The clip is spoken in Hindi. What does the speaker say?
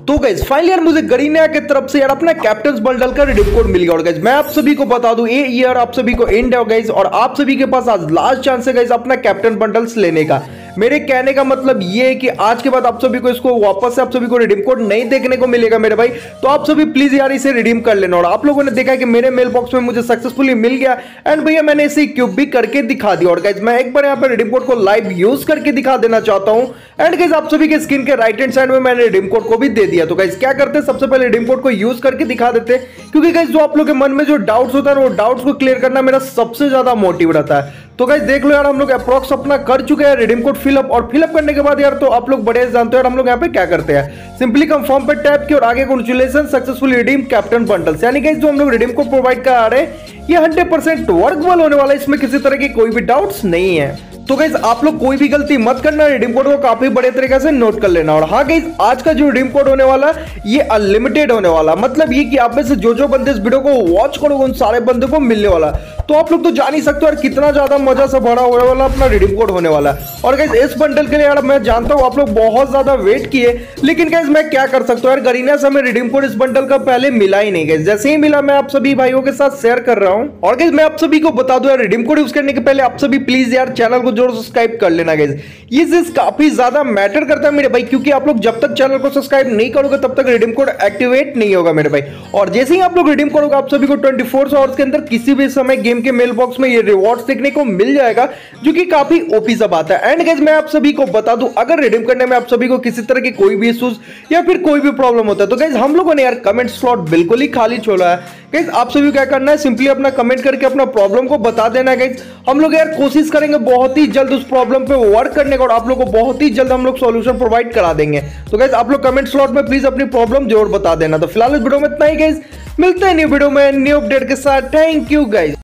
तो गाइस फाइनली यार मुझे गरीना की तरफ से यार अपना कैप्टन्स बंडल का रिडीम कोड मिल गया। और गाइस मैं आप सभी को बता दूं ये ईयर आप सभी को एंड है गाइस, और आप सभी के पास आज लास्ट चांस है गाइस अपना कैप्टन बंडल्स लेने का। मेरे कहने का मतलब ये है कि आज के बाद आप सभी को इसको वापस से आप सभी को रिडीम कोड नहीं देखने को मिलेगा मेरे भाई। तो आप सभी प्लीज यार इसे रिडीम कर लेना। और आप लोगों ने देखा कि मेरे मेल बॉक्स में मुझे सक्सेसफुली मिल गया एंड भैया मैंने इसे क्यूब भी करके दिखा दिया। और गाइस मैं एक बार यहाँ पे रिडीम कोड को लाइव यूज करके दिखा देना चाहता हूँ। एंड गाइस आप सभी के स्क्रीन के राइट हैंड साइड में मैंने रिडीम कोड को भी दे दिया। तो गाइस क्या करते हैं, सबसे पहले रिडीम कोड को यूज करके दिखा देते हैं, क्योंकि गाइस जो आप लोगों के मन में जो डाउट्स होता है वो डाउट्स को क्लियर करना मेरा सबसे ज्यादा मोटिव रहता है। तो गाइस देख लो यार हम लोग अप्रॉक्स अपना कर चुके हैं रिडीम कोड फिलअप। और फिलअप करने के बाद यार तो आप लोग बड़े जानते हो यार हम लोग यहाँ पे क्या करते हैं, सिंपली कंफर्म पे टैप किया और आगे congratulation successfully redeem captain bundles. यानी गाइस जो हम लोग रिडीम कोड प्रोवाइड करा रहे हैं ये 100% वर्कबल होने वाला है, इसमें किसी तरह की कोई भी डाउट्स नहीं है। तो गाइस आप लोग कोई भी गलती मत करना, रिडीम कोड को काफी बड़े तरीके से नोट कर लेना। और हाँ गाइस आज का जो रिडीम कोड होने वाला ये अनलिमिटेड होने वाला, मतलब ये कि आप में से जो बंदे इस वीडियो को वॉच करोगे उन सारे बंदे को मिलने वाला। तो आप लोग तो जान ही सकते हो यार कितना ज्यादा मजा से भरा होने वाला अपना रिडीम कोड होने वाला है। और गाइस इस बंडल के लिए यार मैं जानता हूँ आप लोग बहुत ज्यादा वेट किए, लेकिन गाइस मैं क्या कर सकता हूँ यार, गरीना से हमें रिडीम कोड इस बंडल का पहले मिला ही नहीं। गाइस जैसे ही मिला मैं आप सभी भाइयों के साथ शेयर कर रहा हूँ। और गाइस मैं आप सभी को बता दूं यार रिडीम कोड यूज करने के पहले आप सभी प्लीज यार चैनल को जरूर सब्सक्राइब कर लेना गाइस। ये चीज काफी ज्यादा मैटर करता है मेरे भाई, क्योंकि आप लोग जब तक चैनल को सब्सक्राइब नहीं करोगे तब तक रिडीम कोड एक्टिवेट नहीं होगा मेरे भाई। और जैसे ही आप लोग रिडीम करोगे आप सभी को 24 आवर्स के अंदर किसी भी समय गेम के मेल बॉक्स में ये रिवॉर्ड्स देखने को मिल जाएगा, जो कि काफी ओपी सब आता है। एंड गाइस मैं आप सभी को बता दूं अगर रिडीम करने में आप सभी को किसी तरह की कोई भी इश्यूज या फिर कोई भी प्रॉब्लम होता है तो गाइस हम लोगों ने यार कमेंट स्लॉट बिल्कुल ही खाली छोड़ा है। गाइस आप सभी को क्या करना है, सिंपली अपना कमेंट करके अपना प्रॉब्लम को बता देना है। गाइस हम लोग यार कोशिश करेंगे बहुत ही जल्द उस प्रॉब्लम पे वर्क करने का, और आप लोग को बहुत ही जल्द हम लोग सॉल्यूशन प्रोवाइड करा देंगे। तो गाइस आप लोग कमेंट स्लॉट में प्लीज अपनी प्रॉब्लम जरूर बता देना। तो फिलहाल इस वीडियो में इतना ही गाइस, मिलते हैं न्यू वीडियो में न्यू अपडेट के साथ। Thank you guys.